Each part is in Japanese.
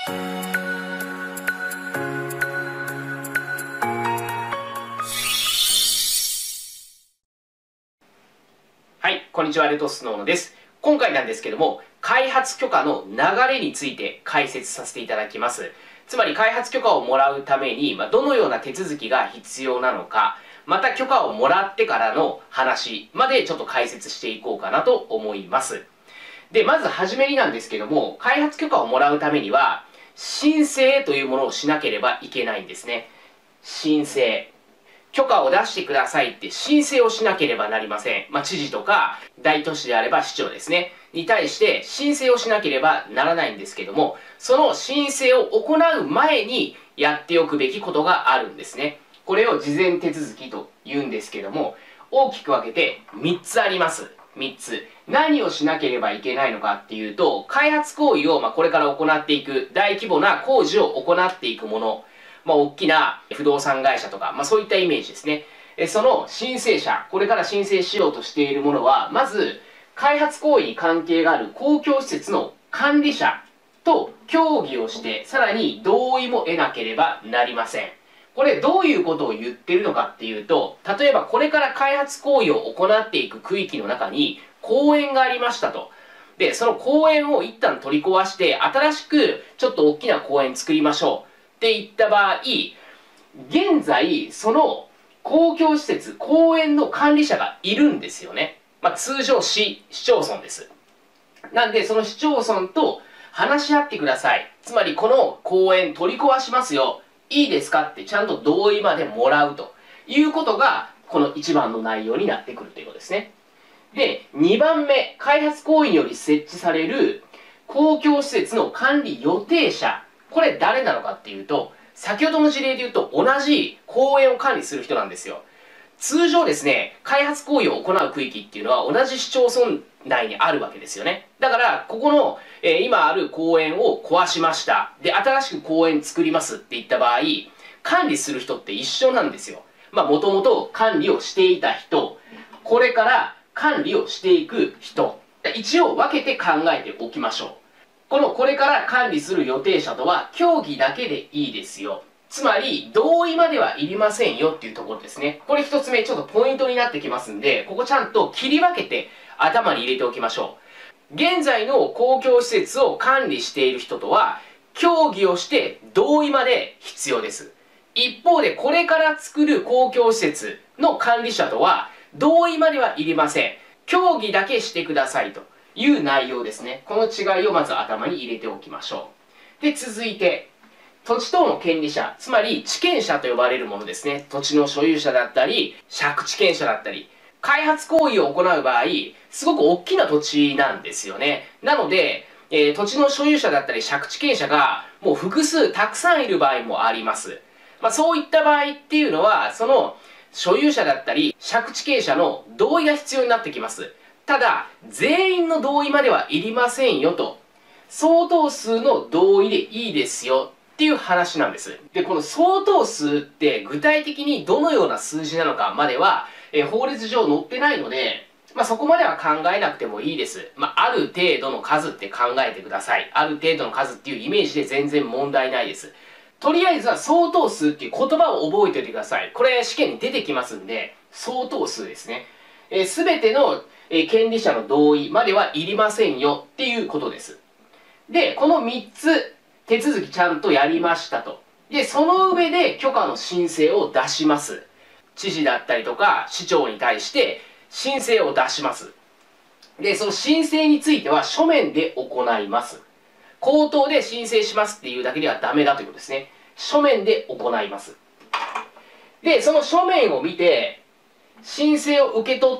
はい、こんにちは、レトスノーノです。今回なんですけども、開発許可の流れについて解説させていただきます。つまり開発許可をもらうために、どのような手続きが必要なのか、また許可をもらってからの話までちょっと解説していこうかなと思います。で、まずはじめになんですけども、開発許可をもらうためには、申請というものをしなければいけないんですね。申請。許可を出してくださいって申請をしなければなりません。知事とか大都市であれば市長ですね。に対して申請をしなければならないんですけども、その申請を行う前にやっておくべきことがあるんですね。これを事前手続きと言うんですけども、大きく分けて3つあります。3つ。何をしなければいけないのかっていうと、開発行為をこれから行っていく、大規模な工事を行っていくもの。大きな不動産会社とか、そういったイメージですね。その申請者、これから申請しようとしているものは、まず、開発行為に関係がある公共施設の管理者と協議をして、さらに同意も得なければなりません。これどういうことを言ってるのかっていうと、例えばこれから開発行為を行っていく区域の中に公園がありましたと。で、その公園を一旦取り壊して、新しくちょっと大きな公園作りましょう。っていった場合、現在、その公共施設、公園の管理者がいるんですよね。通常市町村です。なんで、その市町村と話し合ってください。つまり、この公園取り壊しますよ。いいですかってちゃんと同意までもらうということが、この1番の内容になってくるということですね。で、2番目、開発行為により設置される公共施設の管理予定者。これ誰なのかっていうと、先ほどの事例で言うと同じ公園を管理する人なんですよ。通常ですね、開発行為を行う区域っていうのは同じ市町村内にあるわけですよね。だから、ここの、今ある公園を壊しました。で、新しく公園作りますって言った場合、管理する人って一緒なんですよ。もともと管理をしていた人、これから管理をしていく人、一応分けて考えておきましょう。これから管理する予定者とは協議だけでいいですよ。つまり、同意まではいりませんよっていうところですね。これ一つ目、ちょっとポイントになってきますんで、ここちゃんと切り分けて頭に入れておきましょう。現在の公共施設を管理している人とは、協議をして同意まで必要です。一方で、これから作る公共施設の管理者とは、同意まではいりません。協議だけしてくださいという内容ですね。この違いをまず頭に入れておきましょう。で、続いて、土地等の権利者、つまり地権者と呼ばれるものですね。土地の所有者だったり、借地権者だったり、開発行為を行う場合、すごく大きな土地なんですよね。なので、土地の所有者だったり借地権者がもう複数たくさんいる場合もあります。そういった場合っていうのは、その所有者だったり借地権者の同意が必要になってきます。ただ、全員の同意まではいりませんよと。相当数の同意でいいですよっていう話なんです。で、この相当数って具体的にどのような数字なのかまでは、法律上載ってないので、そこまでは考えなくてもいいです。ある程度の数って考えてください。ある程度の数っていうイメージで全然問題ないです。とりあえずは相当数っていう言葉を覚えておいてください。これ試験に出てきますんで、相当数ですね。すべての権利者の同意まではいりませんよっていうことです。で、この3つ手続きちゃんとやりましたと。で、その上で許可の申請を出します。知事だったりとか市長に対して申請を出します。で、その申請については書面で行います。口頭で申請しますっていうだけではダメだということですね。書面で行います。で、その書面を見て、申請を受け取った、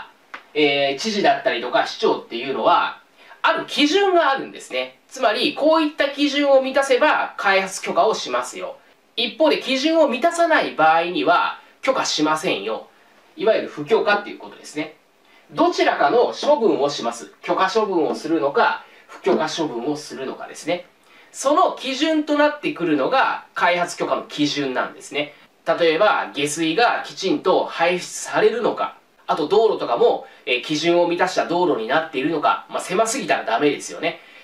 知事だったりとか市長っていうのは、ある基準があるんですね。つまり、こういった基準を満たせば開発許可をしますよ。一方で基準を満たさない場合には許可しませんよ。いわゆる不許可っていうことですね。どちらかの処分をします。許可処分をするのか、不許可処分をするのかですね。その基準となってくるのが開発許可の基準なんですね。例えば、下水がきちんと排出されるのか、あと道路とかも、基準を満たした道路になっているのか、狭すぎたらダメですよね。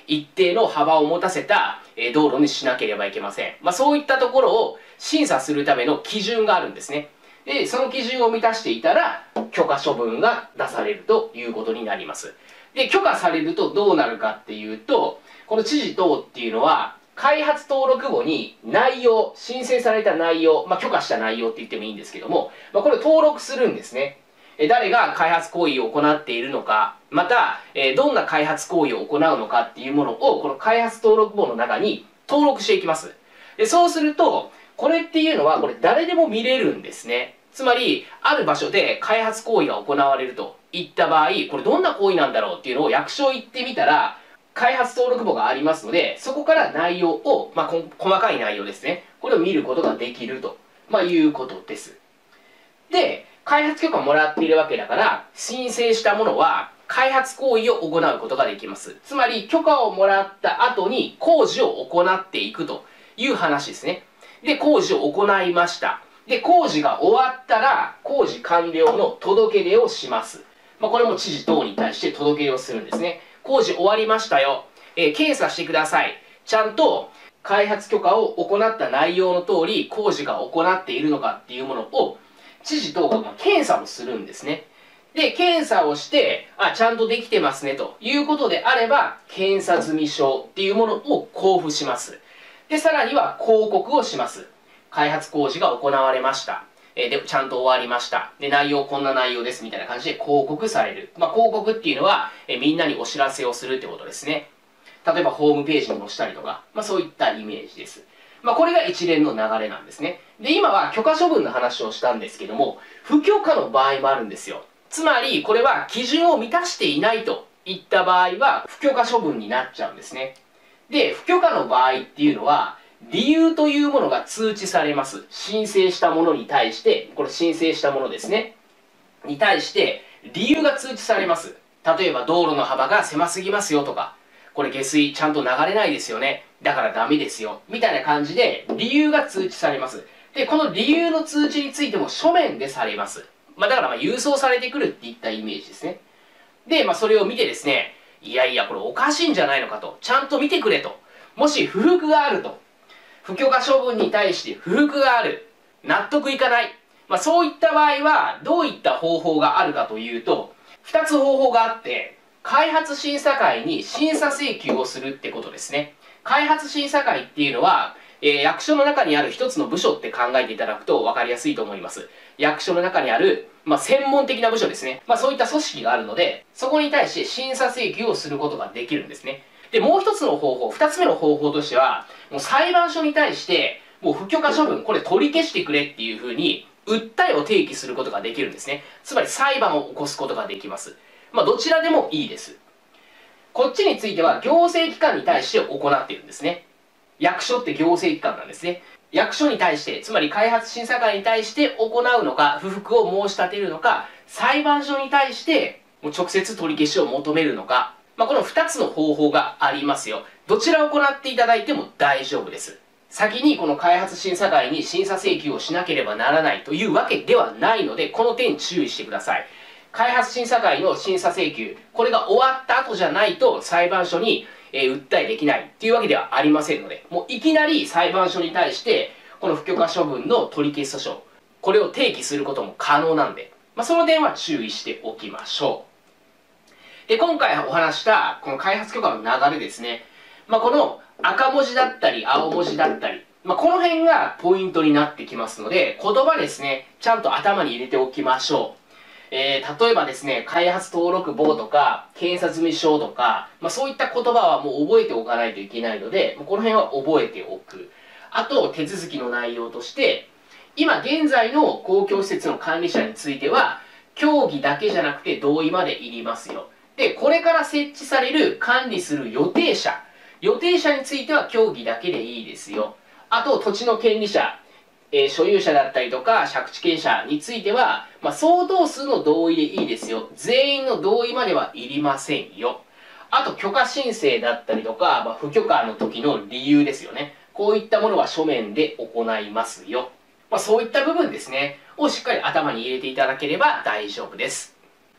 一定の幅を持たせた道路にしなければいけません。そういったところを審査するための基準があるんですね。で、その基準を満たしていたら、許可処分が出されるということになります。で、許可されるとどうなるかっていうと、この知事等っていうのは、開発登録簿に内容、申請された内容、許可した内容って言ってもいいんですけども、これを登録するんですね。誰が開発行為を行っているのか、また、どんな開発行為を行うのかっていうものを、この開発登録簿の中に登録していきます。で、そうすると、これっていうのは、これ誰でも見れるんですね。つまり、ある場所で開発行為が行われるといった場合、これどんな行為なんだろうっていうのを役所行ってみたら、開発登録簿がありますので、そこから内容を、細かい内容ですね。これを見ることができると、いうことです。で、開発許可をもらっているわけだから、申請したものは、開発行為を行うことができます。つまり、許可をもらった後に工事を行っていくという話ですね。で、工事を行いました。で、工事が終わったら、工事完了の届け出をします。これも知事等に対して届け出をするんですね。工事終わりましたよ。検査してください。ちゃんと開発許可を行った内容の通り、工事が行っているのかっていうものを、知事等が検査をするんですね。で、検査をして、ちゃんとできてますねということであれば、検査済証っていうものを交付します。で、さらには広告をします。開発工事が行われました。で、ちゃんと終わりました。で、内容こんな内容ですみたいな感じで広告される。広告っていうのは、みんなにお知らせをするってことですね。例えばホームページに載したりとか、そういったイメージです。これが一連の流れなんですね。で、今は許可処分の話をしたんですけども、不許可の場合もあるんですよ。つまり、これは基準を満たしていないといった場合は、不許可処分になっちゃうんですね。で、不許可の場合っていうのは、理由というものが通知されます。申請したものに対して、これ申請したものですね。に対して、理由が通知されます。例えば、道路の幅が狭すぎますよとか、これ下水ちゃんと流れないですよね。だからダメですよ。みたいな感じで、理由が通知されます。で、この理由の通知についても書面でされます。だから郵送されてくるっていったイメージですね。で、それを見てですね、いやいや、これおかしいんじゃないのかと。ちゃんと見てくれと。もし不服があると。不許可処分に対して不服がある。納得いかない。そういった場合は、どういった方法があるかというと、2つ方法があって、開発審査会に審査請求をするってことですね。開発審査会っていうのは、役所の中にある一つの部署って考えていただくと分かりやすいと思います。役所の中にある、専門的な部署ですね。そういった組織があるので、そこに対して審査請求をすることができるんですね。で、もう一つの方法、二つ目の方法としては、もう裁判所に対して、もう不許可処分、これ取り消してくれっていうふうに、訴えを提起することができるんですね。つまり裁判を起こすことができます。どちらでもいいです。こっちについては行政機関に対して行っているんですね。役所って行政機関なんですね。役所に対して、つまり開発審査会に対して行うのか、不服を申し立てるのか、裁判所に対してもう直接取り消しを求めるのか、この2つの方法がありますよ。どちらを行っていただいても大丈夫です。先にこの開発審査会に審査請求をしなければならないというわけではないので、この点注意してください。開発審査会の審査請求、これが終わった後じゃないと裁判所に訴えできないっていうわけではありませんので、もういきなり裁判所に対してこの不許可処分の取り消し訴訟、これを提起することも可能なんで、その点は注意しておきましょう。で、今回お話したこの開発許可の流れですね。この赤文字だったり青文字だったり、この辺がポイントになってきますので、言葉ですね、ちゃんと頭に入れておきましょう。例えばですね、開発登録簿とか、検査済証とか、そういった言葉はもう覚えておかないといけないので、この辺は覚えておく。あと、手続きの内容として、今現在の公共施設の管理者については、協議だけじゃなくて同意までいりますよ。で、これから設置される管理する予定者については協議だけでいいですよ。あと、土地の権利者、所有者だったりとか借地権者については、相当数の同意でいいですよ。全員の同意まではいりませんよ。あと許可申請だったりとか、不許可の時の理由ですよね。こういったものは書面で行いますよ。そういった部分ですね、をしっかり頭に入れていただければ大丈夫です。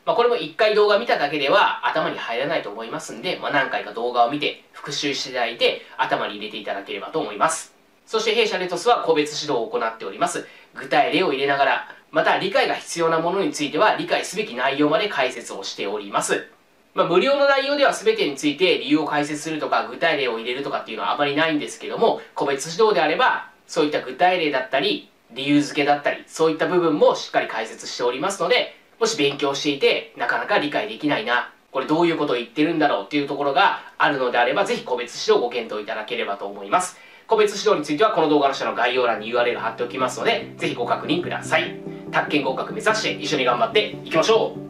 これも1回動画見ただけでは頭に入らないと思いますんで、何回か動画を見て復習していただいて頭に入れていただければと思います。そして弊社レトスは個別指導を行っております。具体例を入れながら、また理解が必要なものについては理解すべき内容まで解説をしております。無料の内容では全てについて理由を解説するとか具体例を入れるとかっていうのはあまりないんですけども、個別指導であればそういった具体例だったり理由付けだったりそういった部分もしっかり解説しておりますので、もし勉強していてなかなか理解できないな、これどういうことを言ってるんだろうっていうところがあるのであれば、ぜひ個別指導をご検討いただければと思います。個別指導についてはこの動画の下の概要欄に URL 貼っておきますので、ぜひご確認ください。宅建合格目指して一緒に頑張っていきましょう。